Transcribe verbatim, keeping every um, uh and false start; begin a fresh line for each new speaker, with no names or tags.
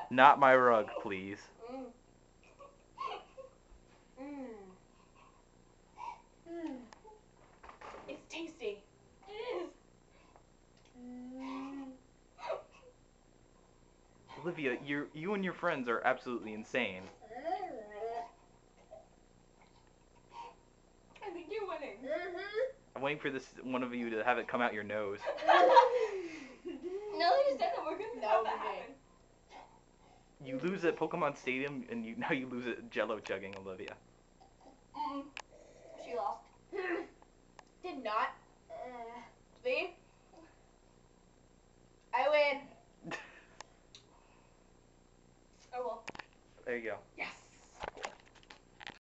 Not my rug, please.
Mm. Mm. Mm. It's tasty. It is. Mm.
Olivia, you you and your friends are absolutely insane.
I think you're winning.
Mm-hmm.
I'm waiting for this one of you to have it come out your nose.
No, you said that we're gonna have that happen.
You lose at Pokemon Stadium, and you now you lose at Jello chugging, Olivia.
Mm. She lost. Did not. Uh, See? I win. Oh well.
There you go.
Yes.